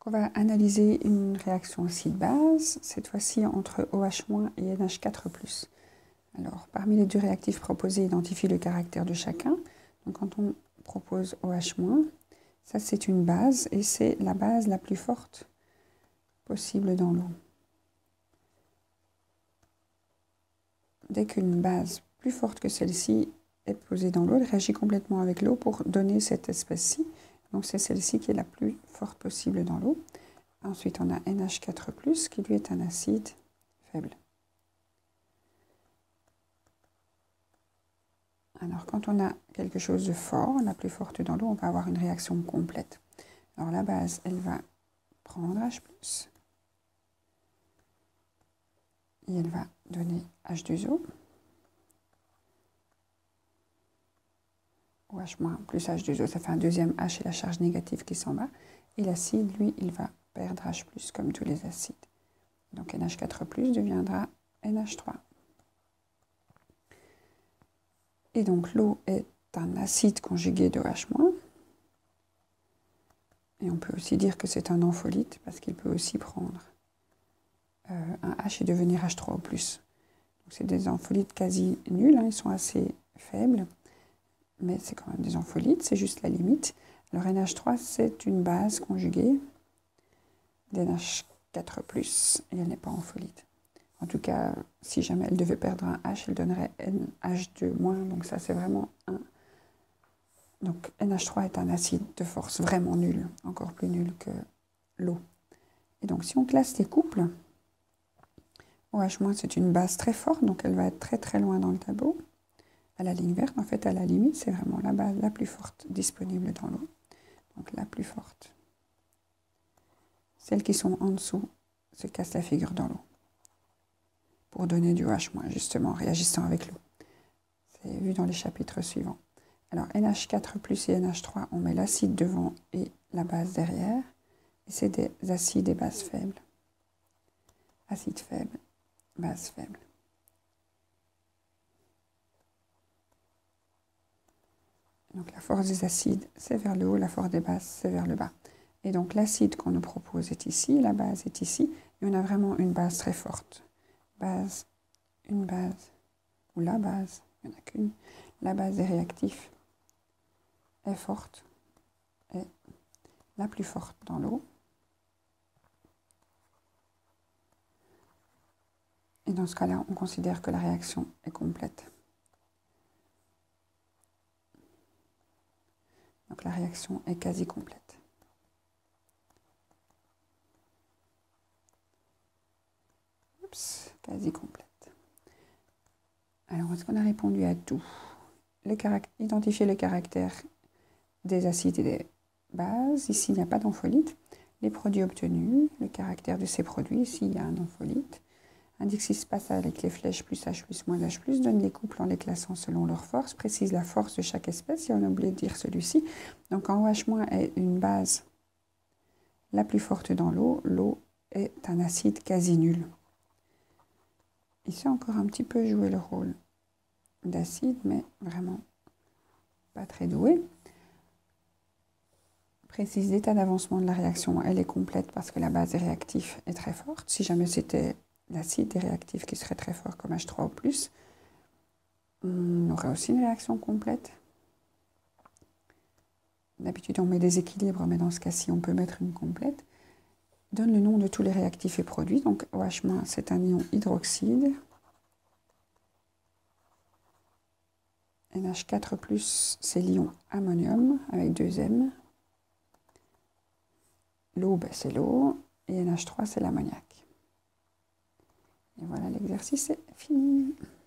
On va analyser une réaction acide-base, cette fois-ci entre OH- et NH4+. Alors, parmi les deux réactifs proposés, identifie le caractère de chacun. Donc, quand on propose OH-, ça c'est une base, et c'est la base la plus forte possible dans l'eau. Dès qu'une base plus forte que celle-ci est posée dans l'eau, elle réagit complètement avec l'eau pour donner cette espèce-ci. Donc c'est celle-ci qui est la plus forte possible dans l'eau. Ensuite, on a NH4+, qui lui est un acide faible. Alors, quand on a quelque chose de fort, la plus forte dans l'eau, on va avoir une réaction complète. Alors, la base, elle va prendre H+, et elle va donner H2O. OH- plus H2O, ça fait un deuxième H et la charge négative qui s'en va. Et l'acide, lui, il va perdre H+, comme tous les acides. Donc NH4+, deviendra NH3. Et donc l'eau est un acide conjugué de OH-. Et on peut aussi dire que c'est un ampholyte, parce qu'il peut aussi prendre un H et devenir H3O+. Donc c'est des ampholytes quasi nuls, hein, ils sont assez faibles. Mais c'est quand même des ampholytes, c'est juste la limite. Alors NH3, c'est une base conjuguée d'NH4+, et elle n'est pas ampholyte. En tout cas, si jamais elle devait perdre un H, elle donnerait NH2-, donc ça c'est vraiment un... Donc NH3 est un acide de force vraiment nul, encore plus nul que l'eau. Et donc si on classe les couples, OH- c'est une base très forte, donc elle va être très très loin dans le tableau. À la ligne verte, en fait, à la limite, c'est vraiment la base la plus forte disponible dans l'eau. Donc la plus forte. Celles qui sont en dessous se cassent la figure dans l'eau. Pour donner du OH-, justement, réagissant avec l'eau. C'est vu dans les chapitres suivants. Alors NH4+ et NH3, on met l'acide devant et la base derrière. Et c'est des acides et bases faibles. Acide faible, base faible. Donc la force des acides, c'est vers le haut, la force des bases, c'est vers le bas. Et donc l'acide qu'on nous propose est ici, la base est ici, et on a vraiment une base très forte. Base, une base, ou la base, il n'y en a qu'une. La base des réactifs est forte, et la plus forte dans l'eau. Et dans ce cas-là, on considère que la réaction est complète. Donc la réaction est quasi complète. Oups, quasi complète. Alors, est-ce qu'on a répondu à tout? Identifier le caractère des acides et des bases. Ici, il n'y a pas d'ampholyte. Les produits obtenus, le caractère de ces produits. Ici, il y a un ampholyte. Indique ce qui se passe avec les flèches plus H+, moins H+. Donne les couples en les classant selon leur force. Précise la force de chaque espèce. Et on a oublié de dire celui-ci. Donc, quand OH- est une base la plus forte dans l'eau, l'eau est un acide quasi nul. Il sait encore un petit peu jouer le rôle d'acide, mais vraiment pas très doué. Précise l'état d'avancement de la réaction, elle est complète parce que la base des réactifs est très forte. Si jamais c'était l'acide des réactifs qui serait très fort comme H3O+, on aurait aussi une réaction complète. D'habitude on met des équilibres, mais dans ce cas-ci on peut mettre une complète. Donne le nom de tous les réactifs et produits. Donc OH- c'est un ion hydroxyde. NH4+, c'est l'ion ammonium avec 2 M. L'eau, c'est l'eau. Et NH3, c'est l'ammoniac. Et voilà, l'exercice est fini.